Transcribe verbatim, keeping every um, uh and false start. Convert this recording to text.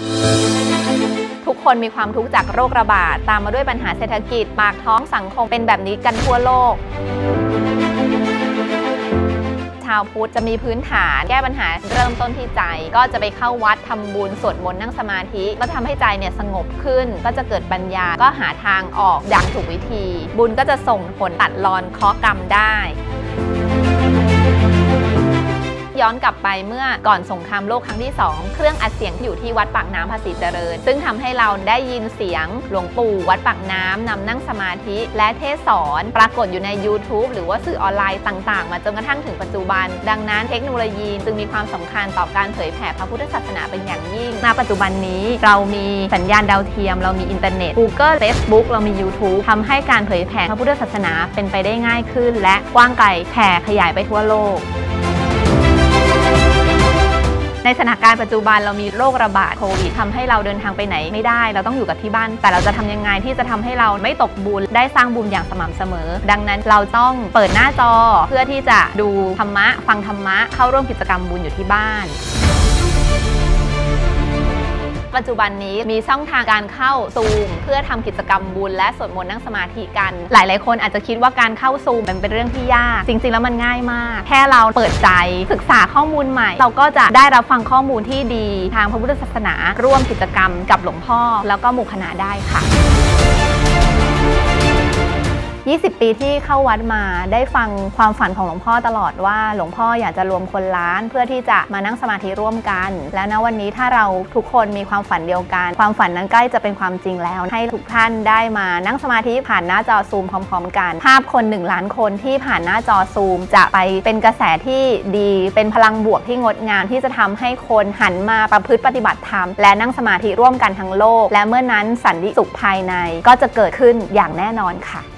ทุกคนมีความทุกข์จากโรคระบาดตามมาด้วยปัญหาเศรษฐกิจปากท้องสังคมเป็นแบบนี้กันทั่วโลกชาวพุทธจะมีพื้นฐานแก้ปัญหาเริ่มต้นที่ใจก็จะไปเข้าวัดทำบุญสวดมนต์นั่งสมาธิก็ทำให้ใจเนี่ยสงบขึ้นก็จะเกิดปัญญาก็หาทางออกอย่างถูกวิธีบุญก็จะส่งผลตัดรอนเคราะห์กรรมได้ย้อนกลับไปเมื่อก่อนสงครามโลกครั้งที่สองเครื่องอัดเสียงที่อยู่ที่วัดปากน้ำภาษีเจริญซึ่งทำให้เราได้ยินเสียงหลวงปู่วัดปากน้ำนำนั่งสมาธิและเทศสอนปรากฏอยู่ใน ยูทูบ หรือว่าสื่อออนไลน์ต่างๆมาจนกระทั่งถึงปัจจุบันดังนั้นเทคโนโลยีจึงมีความสำคัญต่อการเผยแผ่พระพุทธศาสนาเป็นอย่างยิ่งณปัจจุบันนี้เรามีสัญญาณดาวเทียมเรามีอินเทอร์เน็ต Google Facebook เรามี ยูทูบ ทำให้การเผยแผ่พระพุทธศาสนาเป็นไปได้ง่ายขึ้นและกว้างไกลแผ่ขยายไปทั่วโลกในสถานการณ์ปัจจุบันเรามีโรคระบาดโควิดทำให้เราเดินทางไปไหนไม่ได้เราต้องอยู่กับที่บ้านแต่เราจะทำยังไงที่จะทำให้เราไม่ตกบุญได้สร้างบุญอย่างสม่ำเสมอดังนั้นเราต้องเปิดหน้าจอเพื่อที่จะดูธรรมะฟังธรรมะเข้าร่วมกิจกรรมบุญอยู่ที่บ้านปัจจุบันนี้มีช่องทางการเข้าซูมเพื่อทำกิจกรรมบุญและสวดมนต์นั่งสมาธิกันหลายๆคนอาจจะคิดว่าการเข้าซูมเป็นเรื่องที่ยากจริงๆแล้วมันง่ายมากแค่เราเปิดใจศึกษาข้อมูลใหม่เราก็จะได้รับฟังข้อมูลที่ดีทางพระพุทธศาสนาร่วมกิจกรรมกับหลวงพ่อแล้วก็หมู่คณะได้ค่ะยี่สิบ ปีที่เข้าวัดมาได้ฟังความฝันของหลวงพ่อตลอดว่าหลวงพ่ออยากจะรวมคนล้านเพื่อที่จะมานั่งสมาธิร่วมกันและณวันนี้ถ้าเราทุกคนมีความฝันเดียวกันความฝันนั้นใกล้จะเป็นความจริงแล้วให้ทุกท่านได้มานั่งสมาธิผ่านหน้าจอซูมพร้อมๆกันภาพคนหนึ่งล้านคนที่ผ่านหน้าจอซูมจะไปเป็นกระแสที่ดีเป็นพลังบวกที่งดงามที่จะทำให้คนหันมาประพฤติปฏิบัติธรรมและนั่งสมาธิร่วมกันทั้งโลกและเมื่อนั้นสันติสุขภายในก็จะเกิดขึ้นอย่างแน่นอนค่ะ